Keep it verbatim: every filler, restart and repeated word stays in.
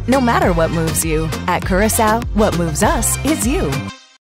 no matter what moves you. At Curaçao, what moves us is you.